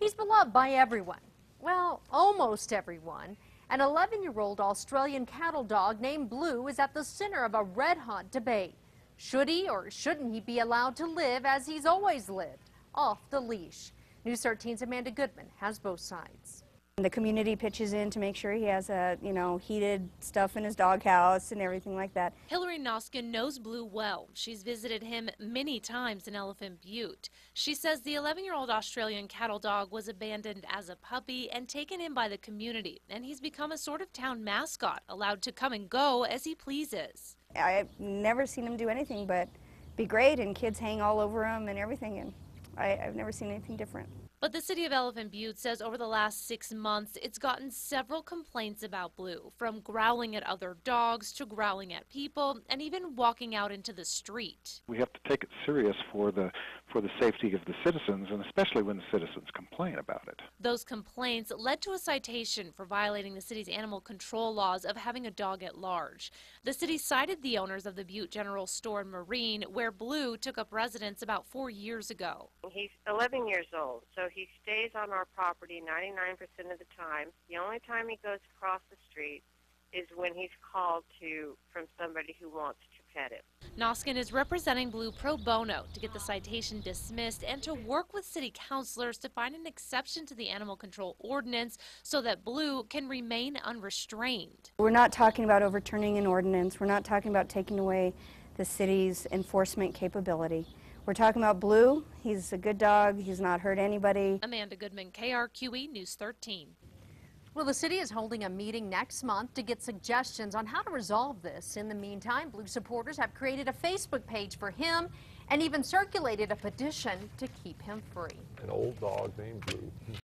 He's beloved by everyone. Well, almost everyone. An 11-year-old Australian cattle dog named Blue is at the center of a red-hot debate. Should he or shouldn't he be allowed to live as he's always lived, off the leash? News 13's Amanda Goodman has both sides. The community pitches in to make sure he has heated stuff in his doghouse and everything like that. Hillary Noskin knows Blue well. She's visited him many times in Elephant Butte. She says the 11-year-old Australian cattle dog was abandoned as a puppy and taken in by the community, and he's become a sort of town mascot, allowed to come and go as he pleases. I've never seen him do anything but be great, and kids hang all over him and everything, and I've never seen anything different. But the city of Elephant Butte says over the last 6 months, it's gotten several complaints about Blue, from growling at other dogs to growling at people and even walking out into the street. We have to take it serious for the safety of the citizens, and especially when the citizens complain about it. Those complaints led to a citation for violating the city's animal control laws of having a dog at large. The city cited the owners of the Butte General Store and Marine, where Blue took up residence about 4 years ago. He's 11 years old, so he stays on our property 99% of the time. The only time he goes across the street is when he's called from somebody who wants to pet him. Noskin is representing Blue pro bono to get the citation dismissed and to work with city councilors to find an exception to the animal control ordinance so that Blue can remain unrestrained. We're not talking about overturning an ordinance. We're not talking about taking away the city's enforcement capability. We're talking about Blue. He's a good dog. He's not hurt anybody. Amanda Goodman, KRQE News 13. Well, the city is holding a meeting next month to get suggestions on how to resolve this. In the meantime, Blue supporters have created a Facebook page for him and even circulated a petition to keep him free. An old dog named Blue.